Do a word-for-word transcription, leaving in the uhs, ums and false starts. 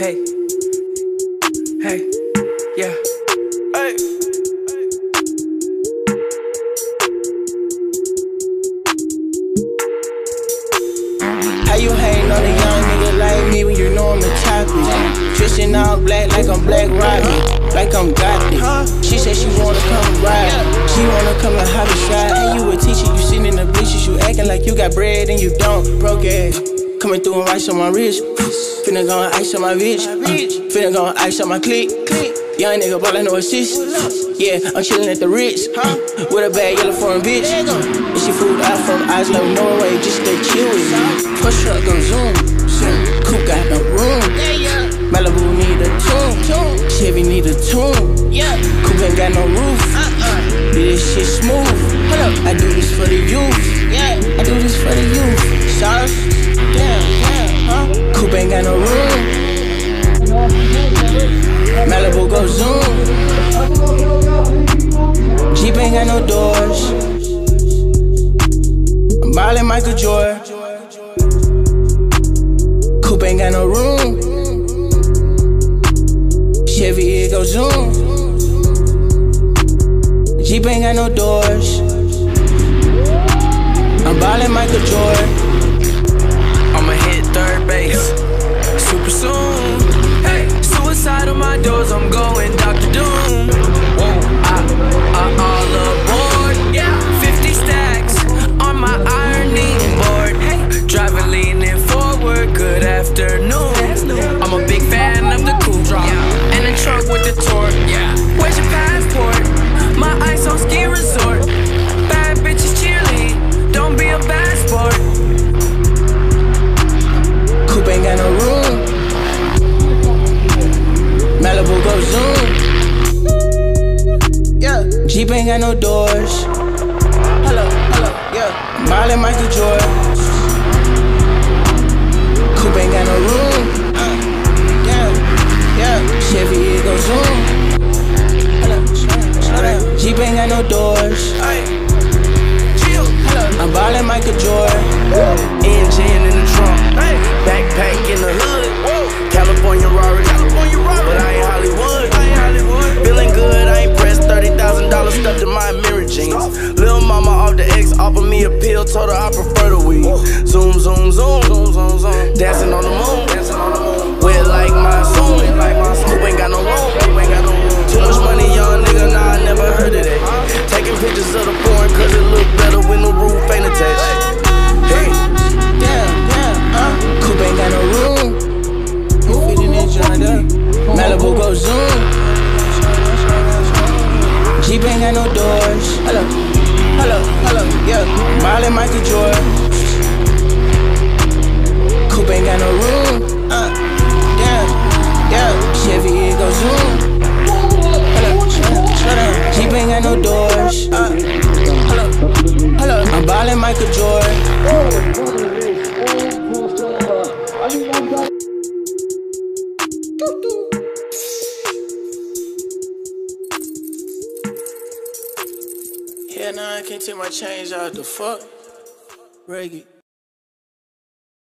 Hey, hey, yeah, hey. How you hating on a young nigga like me when you know I'm the topic? Twisting all black like I'm Black Robbie, like I'm Gothic. She said she wanna come ride, she wanna come and hop inside. Hey, you a teacher, you sitting in the bleachers, you acting like you got bread and you don't. Broke ass, coming through and ice on my wrist. Finna go and ice on my bitch, finna go and ice on my clique. Young nigga ball like no assist. Yeah, I'm chillin' at the Ritz, huh? With a bad yellow foreign bitch. And she fooled out from eyes like no way, just stay chill with me. Push up, go zoom, zoom. Coupe got no room. Malibu need a tune, Chevy need a tune. Coupe ain't got no roof. This shit smooth. I do this for the youth. I do this for the youth. Sauce, damn, damn, huh? Coupe ain't got no room. Malibu go zoom. Jeep ain't got no doors. I'm ballin' Michael Jordan. Coupe ain't got no room. Chevy, it go zoom. Jeep ain't got no doors. I'm ballin' Michael Jordan. I'ma hit third base super soon. Hey, suicide on my doors, I'm going Doctor Doom. Whoa, I, I all aboard. Yeah, fifty stacks on my ironing board. Hey, driving leaning forward, good afternoon. I'm a big fan of the cool drop and the trunk with the torque. Yeah, where's your passport? My ice on ski resort. Bad bitches cheerlead, don't be a bad sport. Coupe ain't got no room. Malibu go zoom. Yeah, Jeep ain't got no doors. Hello, hello, yeah. I'm ballin' Michael Jordan. Coupe ain't got no room. Uh, yeah, yeah. Chevy, it go zoom. Hello, slow down. Jeep ain't got no doors. I'm ballin' Michael Jordan. Engine in the trunk, backpack in the hood. California Rari, but I ain't Hollywood. Feeling good, I ain't pressed. Thirty thousand dollars stuffed in my mirror jeans. Lil' mama off the X, offered me a pill, told her I prefer the weed. Zoom, zoom, zoom, zoom, zoom, zoom. Dancing on the moon, wet like my zoom. Coupe ain't got no room. Too much money, young nigga, nah, I never heard of that. Taking pictures of the foreign, cause it look better when the roof ain't attached. Hey, damn, damn, huh? Coupe ain't got no room. You fitting in joined up. Malibu go zoom. Jeep ain't got no doors. Hello, hello, hello, yeah. Ballin' Michael Jordan. Coupe ain't got no room. Uh, damn, yeah. Chevy, it go zoom. Hello, slow down. Jeep ain't got no doors. Uh, hello, hello. I'm ballin' Michael Jordan. Yeah, nah, I can't take my chains out. The fuck? Reggae.